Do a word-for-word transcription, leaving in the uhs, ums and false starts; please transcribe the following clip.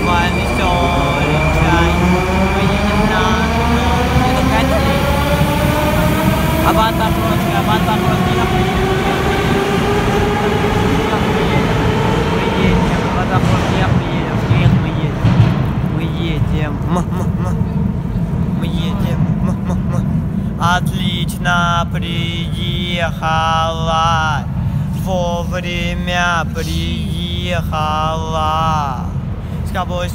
Аватар просто, аватар просто я приеду. Мы едем, аватар просто я приедем. Нет, мы едем. Мы едем. Мы едем. Отлично приехала. Вовремя приехала. С тобой